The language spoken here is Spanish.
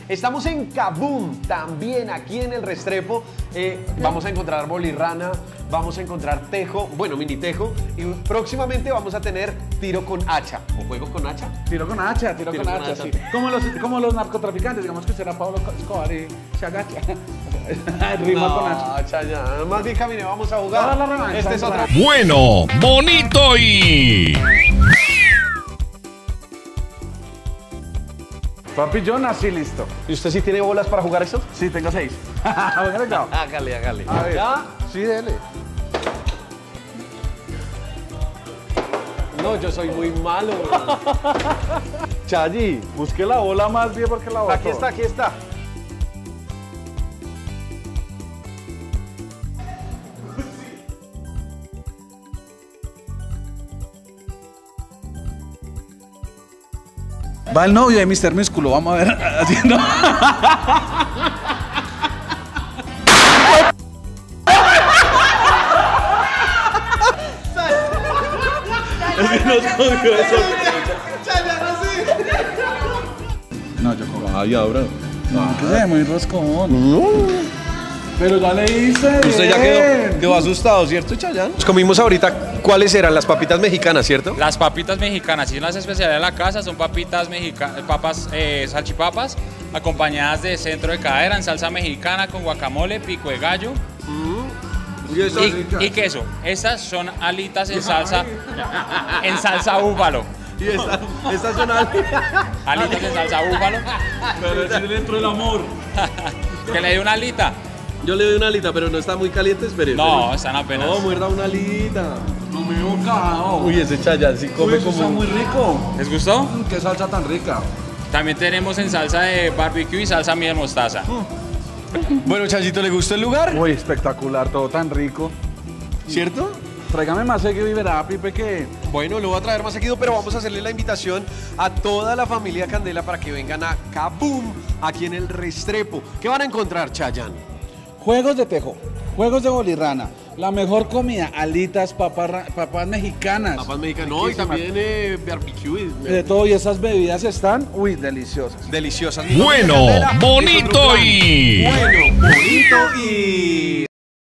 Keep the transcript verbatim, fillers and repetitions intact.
Estamos en Kaboom, también aquí en el Restrepo. Eh, vamos a encontrar bolirrana, vamos a encontrar tejo, bueno, mini tejo. Y próximamente vamos a tener tiro con hacha. ¿O juego con hacha? Tiro con hacha, tiro, Tiro con, con hacha, hacha. sí. Como los, como los narcotraficantes, digamos que será Pablo Escobar y se agacha. Rima con hacha. hacha ya. Más bien, camine, vamos a jugar. Ahora la revancha, Este es otro. Bueno, bonito y... Papi, yo nací listo. ¿Y usted sí tiene bolas para jugar eso? Sí, tengo seis. Hágale, chao. Hágale, hágale. A ver. ¿Ya? Sí, dele. No, yo soy muy malo. Chayi, Busque la bola más bien porque la botó. aquí está, aquí está. Va el novio de mister Músculo, vamos a ver. Haciendo. Es que nos cogió eso. No, yo como. Ay, ahora. No, que se ve muy roscón. Pero ya le hice. Usted ya quedó, quedó asustado, ¿cierto, Chayanne? Nos comimos ahorita, ¿cuáles eran? Las papitas mexicanas, ¿cierto? Las papitas mexicanas, y unas especialidades de la casa son papitas mexicanas, papas, eh, salchipapas, acompañadas de centro de cadera en salsa mexicana con guacamole, pico de gallo y, y queso. Estas son alitas en salsa, en salsa búfalo. Y esta, esta son alitas. Alitas en salsa búfalo. Pero es dentro del amor. Que le dé una alita. Yo le doy una alita, pero no está muy caliente, espere. No, espere. están apenas. No, muerda una alita. No me he bocado. Uy, ese Chayanne sí come Uy, eso como... está muy rico. ¿Les gustó? Mm, qué salsa tan rica. También tenemos en salsa de barbecue y salsa miel mostaza. Bueno, Chayito, ¿le gustó el lugar? Uy, espectacular, todo tan rico. ¿Cierto? Tráigame más seguido y verá, Pipe, que... Bueno, lo voy a traer más seguido, pero vamos a hacerle la invitación a toda la familia Candela para que vengan a Kaboom, aquí en el Restrepo. ¿Qué van a encontrar, Chayanne? Juegos de tejo, juegos de bolirrana, la mejor comida, alitas, papas, ra- papas mexicanas. Papas mexicanas, no, y Riquísimas. también eh, barbecue. y- De todo, y esas bebidas están, uy, deliciosas. Deliciosas. Bueno, Candela, bonito es otro plan. y... Bueno, bonito y...